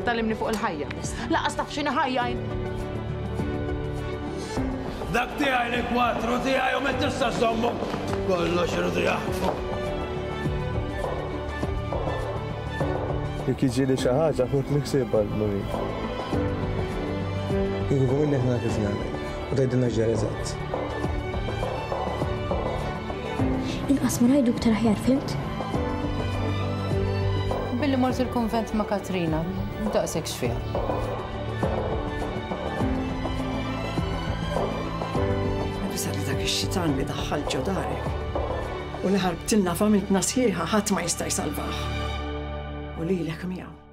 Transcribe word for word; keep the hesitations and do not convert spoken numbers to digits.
tallimni fuq il-ħajja. Laqas taf x'inhi ħajja. Dak tiegħi l-kwatru tiegħi u ma tista' sommu kollox irdu jaħfu. Jekk jiġi xi ħaġa kont niksibha l-mumin. Jgħidu minnek naqis nagħmel u tgħidilna ġara eżatt. Inqas ma ngħidu b'tar aħjar, fimt? Billi mort il-konvent ma' Katrina, daqshekk x'fiha. Bisa li dak ix-xitan li daħħal ġo darek u li ħarbtilna familtna sħiħa ħadd ma jista' jsalvah. U lilek miegħu.